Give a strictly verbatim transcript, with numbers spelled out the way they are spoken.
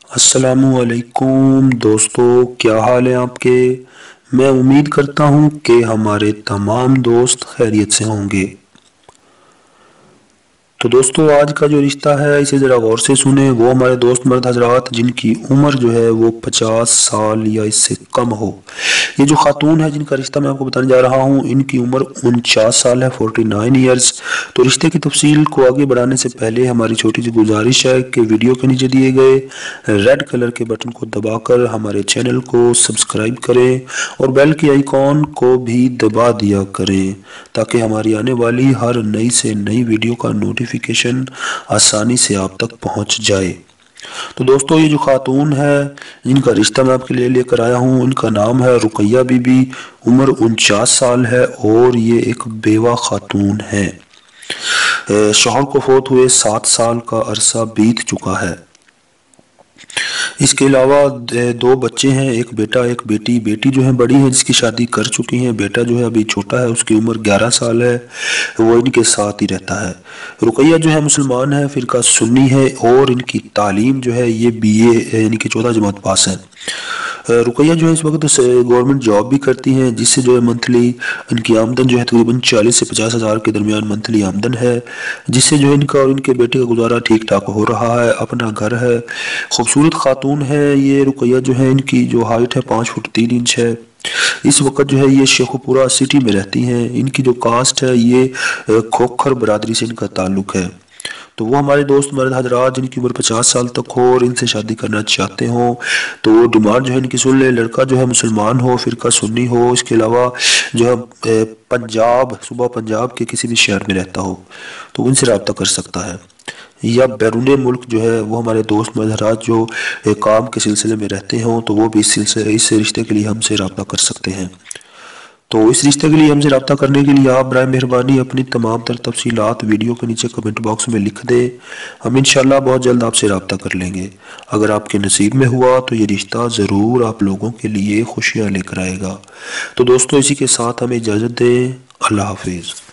السلام علیکم دوستو، کیا حال ہے آپ کے؟ میں امید کرتا ہوں کہ ہمارے تمام دوست خیریت سے ہوں گے۔ تو دوستو، آج کا جو رشتہ ہے اسے ذرا غور سے سنیں۔ وہ ہمارے دوست مرد حضرات جن کی عمر جو ہے وہ پچاس سال یا اس سے کم ہو۔ یہ جو خاتون ہے جن کا رشتہ میں آپ کو بتانے جا رہا ہوں، ان کی عمر انچاس سال ہے، فورٹی نائن ایئرز۔ تو رشتے کی تفصیل کو آگے بڑھانے سے پہلے ہماری چھوٹی سی گزارش ہے کہ ویڈیو کے نیچے دیے گئے ریڈ کلر کے بٹن کو دبا کر ہمارے چینل کو سبسکرائب کریں اور بیل کی آئیکن کو بھی دبا دیا کریں تاکہ ہماری آنے والی ہر نئی سے نئی ویڈیو کا نوٹیفیکیشن آسانی سے آپ تک پہنچ جائے۔ تو دوستو، یہ جو خاتون ہے جن کا رشتہ میں آپ کے لیے لے کر آیا ہوں، ان کا نام ہے رقیہ بی بی، عمر انچاس سال ہے اور یہ ایک بیوہ خاتون ہے۔ شوہر کو فوت ہوئے سات سال کا عرصہ بیت چکا ہے۔ اس کے علاوہ دو بچے ہیں، ایک بیٹا ایک بیٹی۔ بیٹی جو ہے بڑی ہے، جس کی شادی کر چکی ہیں۔ بیٹا جو ہے ابھی چھوٹا ہے، اس کی عمر گیارہ سال ہے، وہ ان کے ساتھ ہی رہتا ہے۔ رقیہ جو ہے مسلمان ہے، فرقہ سنی ہے اور ان کی تعلیم جو ہے یہ بی اے یعنی کہ چودہ جماعت پاس ہے۔ رقیہ جو ہے اس وقت گورنمنٹ جاب بھی کرتی ہیں، جس سے جو ہے منتھلی ان کی آمدن جو ہے تقریباً چالیس سے پچاس ہزار کے درمیان منتھلی آمدن ہے، جس سے جو ان کا اور ان کے بیٹے کا گزارا ٹھیک ٹھاک ہو رہا ہے۔ اپنا گھر ہے، خوبصورت خاتون ہے یہ رقیہ جو ہے، ان کی جو ہائٹ ہے پانچ فٹ تین انچ ہے۔ اس وقت جو ہے یہ شیخو پورہ سٹی میں رہتی ہیں۔ ان کی جو کاسٹ ہے یہ کھوکھر برادری سے ان کا تعلق ہے۔ تو وہ ہمارے دوست مرد حضرات جن کی عمر پچاس سال تک ہو اور ان سے شادی کرنا چاہتے ہوں تو وہ ڈیمانڈ جو ہے ان کی سن لے۔ لڑکا جو ہے مسلمان ہو، فرقہ سنی ہو، اس کے علاوہ جو ہے پنجاب صوبہ پنجاب کے کسی بھی شہر میں رہتا ہو تو ان سے رابطہ کر سکتا ہے، یا بیرون ملک جو ہے وہ ہمارے دوست مرد حضرات جو کام کے سلسلے میں رہتے ہوں تو وہ بھی اس سلسلے اس رشتے کے لیے ہم سے رابطہ کر سکتے ہیں۔ تو اس رشتے کے لیے ہم سے رابطہ کرنے کے لیے آپ برائے مہربانی اپنی تمام تر تفصیلات ویڈیو کے نیچے کمنٹ باکس میں لکھ دیں۔ ہم انشاءاللہ بہت جلد آپ سے رابطہ کر لیں گے۔ اگر آپ کے نصیب میں ہوا تو یہ رشتہ ضرور آپ لوگوں کے لیے خوشیاں لے کر آئے گا۔ تو دوستو، اسی کے ساتھ ہمیں اجازت دیں۔ اللہ حافظ۔